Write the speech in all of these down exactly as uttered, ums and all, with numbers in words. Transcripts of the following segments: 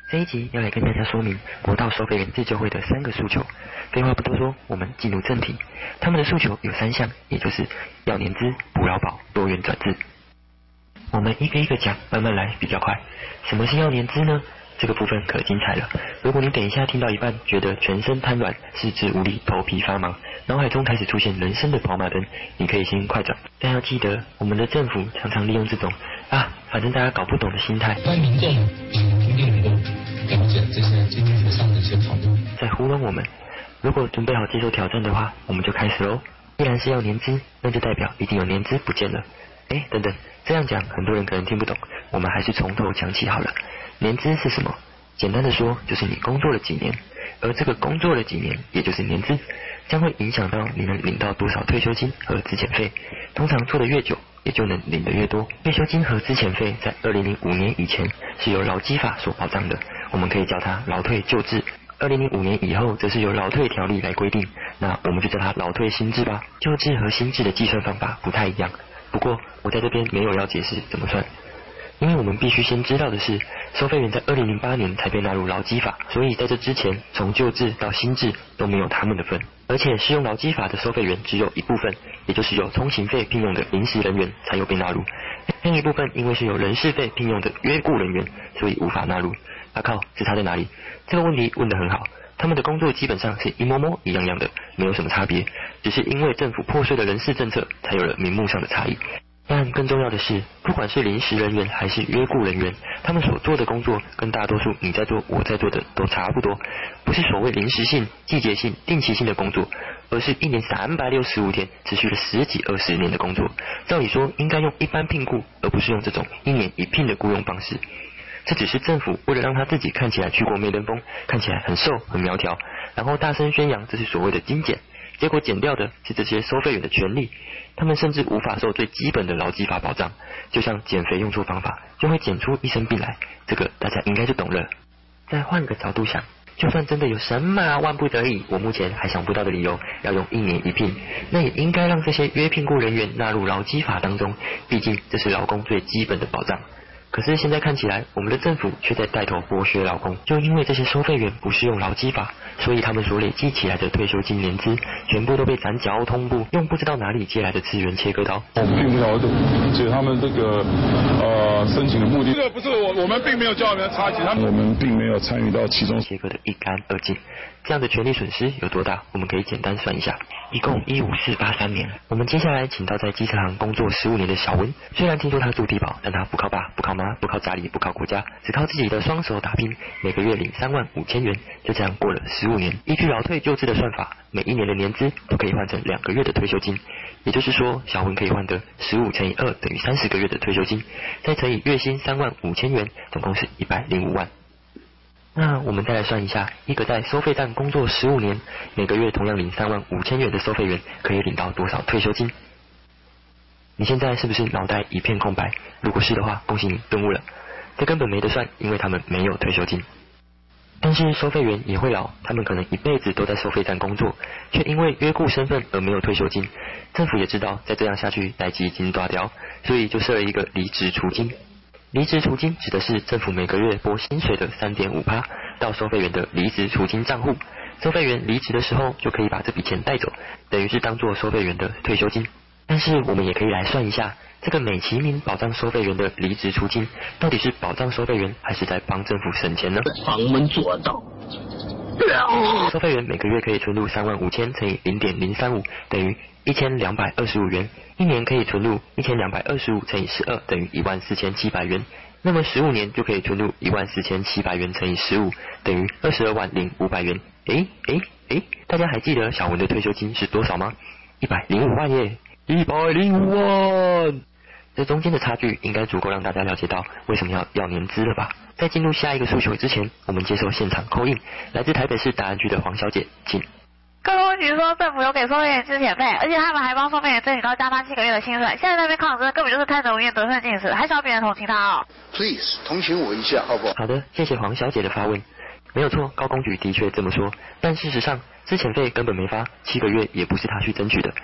这一集要来跟大家说明国道收费员自救会的三个诉求。废话不多说，我们进入正题。他们的诉求有三项，也就是要年资、补劳保、多元转制。我们一个一个讲，慢慢来比较快。什么是要年资呢？这个部分可精彩了。如果你等一下听到一半，觉得全身瘫软、四肢无力、头皮发麻，脑海中开始出现人生的跑马灯，你可以先快转。但要记得，我们的政府常常利用这种啊，反正大家搞不懂的心态， 让民众一定能够了解这些经济上的一些考虑， 在糊弄我们。如果准备好接受挑战的话，我们就开始喽。既然是要年资，那就代表一定有年资不见了。哎，等等，这样讲很多人可能听不懂，我们还是从头讲起好了。年资是什么？简单的说，就是你工作了几年，而这个工作了几年，也就是年资，将会影响到你能领到多少退休金和资遣费。通常做得越久，也就能领得越多。退休金和资遣费在二零零五年以前是由劳基法所保障的，我们可以叫它劳退旧制。二零零五年以后，则是由劳退条例来规定，那我们就叫它劳退新制吧。旧制和新制的计算方法不太一样，不过我在这边没有要解释怎么算。因为我们必须先知道的是，收费员在二零零八年才被纳入劳基法，所以在这之前，从旧制到新制都没有他们的份。而且适用劳基法的收费员只有一部分，也就是有通勤费聘用的临时人员才有被纳入，另一部分因为是有人事费聘用的约雇人员，所以无法纳入。啊靠，是差在哪里？这个问题问得很好。他们的工作基本上是一模模一样样的，没有什么差别，只是因为政府破碎的人事政策，才有了名目上的差异。但更重要的是，不管是临时人员还是约雇人员，他们所做的工作跟大多数你在做我在做的都差不多，不是所谓临时性、季节性、定期性的工作，而是一年三百六十五天持续了十几二十年的工作。照理说应该用一般聘雇，而不是用这种一年一聘的雇佣方式。这只是政府为了让他自己看起来去过媚登峰，看起来很瘦很苗条，然后大声宣扬这是所谓的精简，结果减掉的是这些收费员的权利，他们甚至无法受最基本的劳基法保障，就像减肥用错方法就会减出一身病来，这个大家应该就懂了。再换个角度想，就算真的有什么万不得已，我目前还想不到的理由要用一年一聘，那也应该让这些约聘雇人员纳入劳基法当中，毕竟这是劳工最基本的保障。可是现在看起来，我们的政府却在带头剥削劳工，就因为这些收费员不适用劳基法，所以他们所累积起来的退休金年资，全部都被咱交通部用不知道哪里借来的资源切割刀。 我们并没有理解他们这个呃申请的目的，这个不是我我们并没有叫他们插旗，他们我们并没有参与到其中， 切割的一干二净。这样的权利损失有多大？我们可以简单算一下，一共一五四八三年。我们接下来请到在机车行工作十五年的小文，虽然听说他住地堡，但他不靠爸，不靠妈，不靠家里，不靠国家，只靠自己的双手打拼，每个月领三万五千元，就这样过了十五年。依据劳退旧制的算法，每一年的年资都可以换成两个月的退休金，也就是说，小文可以换得十五乘以二等于三十个月的退休金，再乘以月薪三万五千元，总共是一百零五万。那我们再来算一下，一个在收费站工作十五年，每个月同样领三万五千元的收费员，可以领到多少退休金？你现在是不是脑袋一片空白？如果是的话，恭喜你顿悟了。这根本没得算，因为他们没有退休金。但是收费员也会老，他们可能一辈子都在收费站工作，却因为约雇身份而没有退休金。政府也知道再这样下去代际已经大条，所以就设了一个离职储金。离职储金指的是政府每个月拨薪水的 百分之三点五 到收费员的离职储金账户，收费员离职的时候就可以把这笔钱带走，等于是当作收费员的退休金。但是我们也可以来算一下，这个美其名保障收费员的离职储金，到底是保障收费员还是在帮政府省钱呢？ 旁门左道。 收费员每个月可以存入三万五千乘以 零点零三五 等于一千两百二十五元，一年可以存入一千两百二十五乘以十二等于一万四千七百元，那么十五年就可以存入一万四千七百元乘以十五等于二十二万零五百元。诶诶诶，大家还记得小文的退休金是多少吗？一百零五万耶！一百零五万！这中间的差距应该足够让大家了解到为什么要要年资了吧？在进入下一个诉求之前，我们接受现场call in，来自台北市大安区的黄小姐，请。 各位局说政府有给收费员资遣费，而且他们还帮收费员争取到加班七个月的薪水。现在那边抗争根本就是贪得无厌、得寸进尺，还想要别人同情他哦。 Please， 同情我一下，好不好？ 好的，谢谢黄小姐的发问。没有错，高公局的确这么说，但事实上，资遣费根本没发，七个月也不是他去争取的。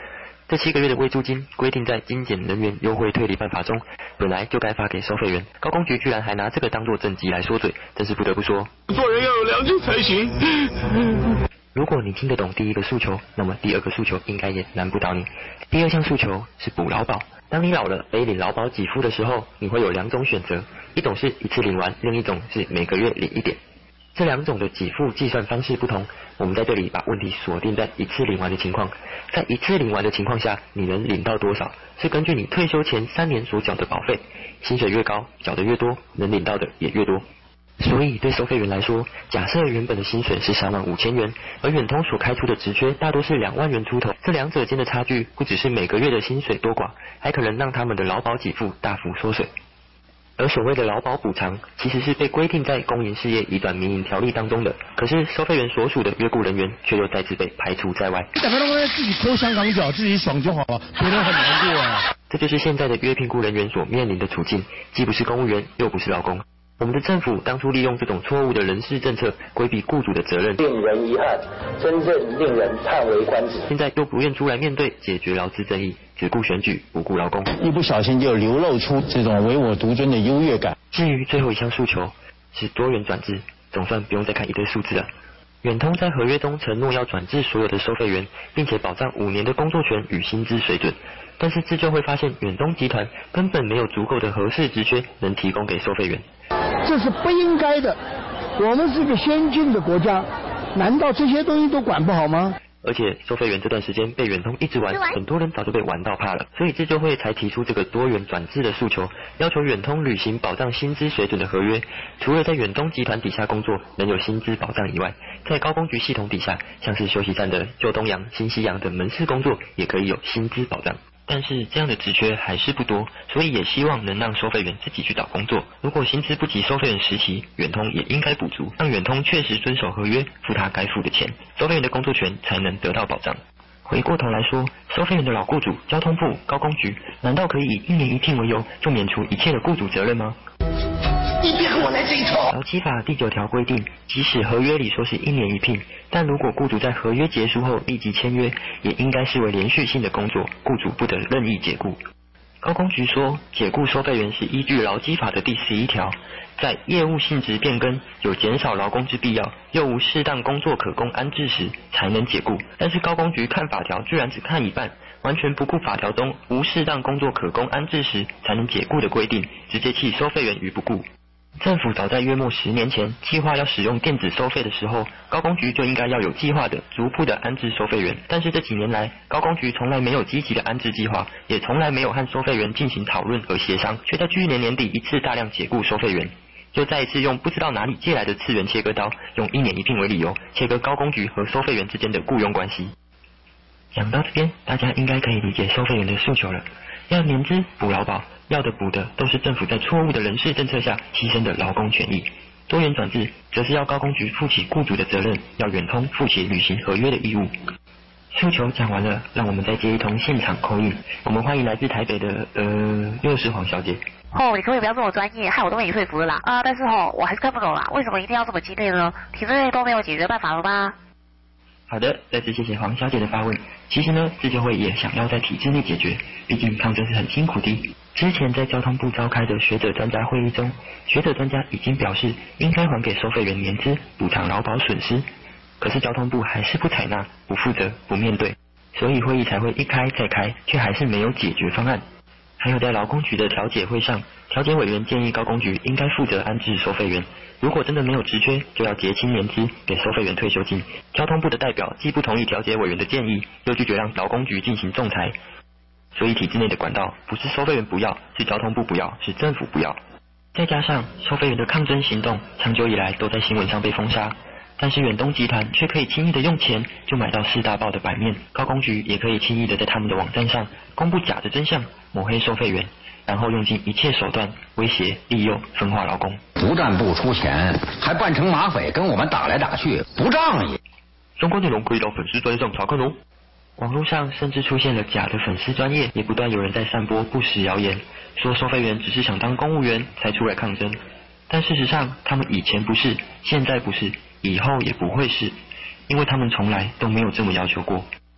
这七个月的未租金规定在精简人员优惠退离办法中，本来就该发给收费员。高工局居然还拿这个当作政绩来说嘴，真是不得不说， 做人要有良心才行。 如果你听得懂第一个诉求，那么第二个诉求应该也难不倒你。第二项诉求是补劳保。当你老了得领劳保给付的时候，你会有两种选择，一种是一次领完，另一种是每个月领一点。这两种的给付计算方式不同，我们在这里把问题锁定在一次领完的情况。在一次领完的情况下，你能领到多少，是根据你退休前三年所缴的保费，薪水越高，缴的越多，能领到的也越多。所以对收费员来说，假设原本的薪水是三万五千元，而远通所开出的职缺大多是两万元出头，这两者间的差距不只是每个月的薪水多寡，还可能让他们的劳保给付大幅缩水。而所谓的劳保补偿，其实是被规定在公营事业移转民营条例当中的，可是收费员所属的约雇人员却又再次被排除在外。 两个人自己抠香港脚，自己爽就好了，别人很难过啊。 这就是现在的约聘雇人员所面临的处境，既不是公务员，又不是劳工。我们的政府当初利用这种错误的人事政策，规避雇主的责任， 令人遗憾，真正令人叹为观止。 现在又不愿出来面对解决劳资争议，只顾选举，不顾劳工， 一不小心就流露出这种唯我独尊的优越感。 至于最后一项诉求是多元转制，总算不用再看一堆数字了。远通在合约中承诺要转制所有的收费员，并且保障五年的工作权与薪资水准。但是自救会发现，远东集团根本没有足够的合适职缺能提供给收费员。 这是不应该的。我们是个先进的国家，难道这些东西都管不好吗？ 而且收费员这段时间被远通一直玩，很多人早就被玩到怕了，所以自救会才提出这个多元转制的诉求，要求远通履行保障薪资水准的合约。除了在远东集团底下工作能有薪资保障以外，在高工局系统底下，像是休息站的旧东阳、新西洋的门市工作也可以有薪资保障。但是这样的职缺还是不多，所以也希望能让收费员自己去找工作。如果薪资不及收费员时期，远通也应该补足，让远通确实遵守合约，付他该付的钱，收费员的工作权才能得到保障。回过头来说，收费员的老雇主交通部、高工局，难道可以以一年一聘为由，就免除一切的雇主责任吗？ 你别跟我来这一套。 劳基法第九条规定，即使合约里说是一年一聘，但如果雇主在合约结束后立即签约，也应该视为连续性的工作，雇主不得任意解雇。高工局说，解雇收费员是依据劳基法的第十一条，在业务性质变更、有减少劳工之必要，又无适当工作可供安置时，才能解雇。但是高工局看法条居然只看一半，完全不顾法条中无适当工作可供安置时才能解雇的规定，直接弃收费员于不顾。政府早在约莫十年前计划要使用电子收费的时候，高工局就应该要有计划的逐步的安置收费员。但是这几年来，高工局从来没有积极的安置计划，也从来没有和收费员进行讨论和协商，却在去年年底一次大量解雇收费员，就再一次用不知道哪里借来的次元切割刀，用一年一聘为理由切割高工局和收费员之间的雇佣关系。讲到这边，大家应该可以理解收费员的诉求了。要年资补劳保，要的补的都是政府在错误的人事政策下牺牲的劳工权益。多元转制则是要高工局负起雇主的责任，要远通负起履行合约的义务。诉求讲完了，让我们再接一通现场口音。我们欢迎来自台北的呃幼师黄小姐。 哦，你可不可以不要这么专业，害我都被你说服了啦。啊，但是哦，我还是看不懂啦，为什么一定要这么激烈呢？体制内都没有解决办法了吗？ 好的，再次谢谢黄小姐的发问。其实呢，自救会也想要在体制内解决，毕竟抗争是很辛苦的。之前在交通部召开的学者专家会议中，学者专家已经表示应该还给收费员年资，补偿劳保损失。可是交通部还是不采纳，不负责，不面对，所以会议才会一开再开，却还是没有解决方案。还有在劳工局的调解会上，调解委员建议高工局应该负责安置收费员，如果真的没有职缺，就要结清年资，给收费员退休金。交通部的代表既不同意调解委员的建议，又拒绝让劳工局进行仲裁，所以体制内的管道不是收费员不要，是交通部不要，是政府不要。再加上收费员的抗争行动长久以来都在新闻上被封杀，但是远东集团却可以轻易的用钱就买到四大报的版面，高工局也可以轻易的在他们的网站上公布假的真相，抹黑收费员，然后用尽一切手段威胁、利诱、分化劳工。 不但不出钱，还扮成马匪跟我们打来打去，不仗义。 相关内容可以到粉丝专页上查看哦。网络上甚至出现了假的粉丝专页，也不断有人在散播不实谣言，说收费员只是想当公务员才出来抗争，但事实上他们以前不是，现在不是，以后也不会是，因为他们从来都没有这么要求过。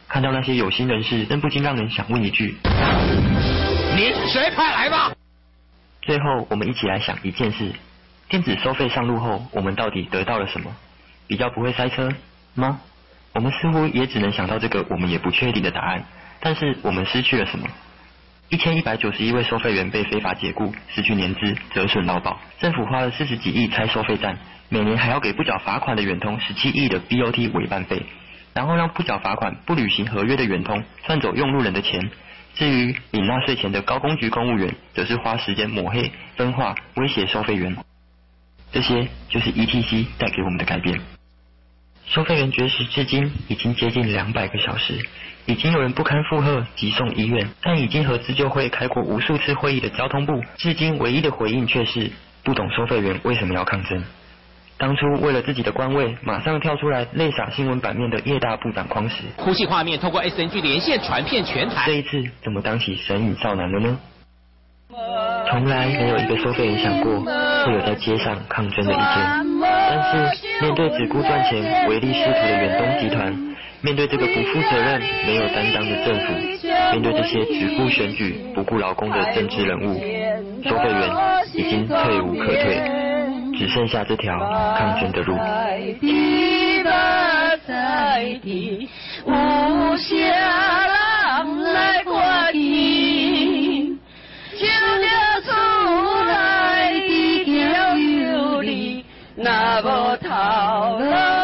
看到那些有心人士，真不禁让人想问一句： 你谁派来的？ 最后，我们一起来想一件事：电子收费上路后，我们到底得到了什么？比较不会塞车吗？我们似乎也只能想到这个我们也不确定的答案。但是我们失去了什么？一千一百九十一位收费员被非法解雇，失去年资，折损劳保。政府花了四十几亿拆收费站，每年还要给不缴罚款的远通十七亿的 B O T 委办费，然后让不缴罚款、不履行合约的远通赚走用路人的钱。至于领纳税钱的高工局公务员，则是花时间抹黑、分化、威胁收费员。这些就是 E T C 带给我们的改变。收费员绝食至今已经接近两百个小时，已经有人不堪负荷急送医院，但已经和自救会开过无数次会议的交通部，至今唯一的回应却是不懂收费员为什么要抗争。当初为了自己的官位，马上跳出来泪洒新闻版面的叶大部长匡时， 哭泣画面透过 S N G 连线传遍全台。 这一次怎么当起神隐少男了呢？从来没有一个收费员想过会有在街上抗争的一天，但是面对只顾赚钱、唯利是图的远东集团，面对这个不负责任、没有担当的政府，面对这些只顾选举、不顾劳工的政治人物，收费员已经退无可退，只剩下这条抗争的路。无暇人来看见，就着厝内的条有理，那无头路。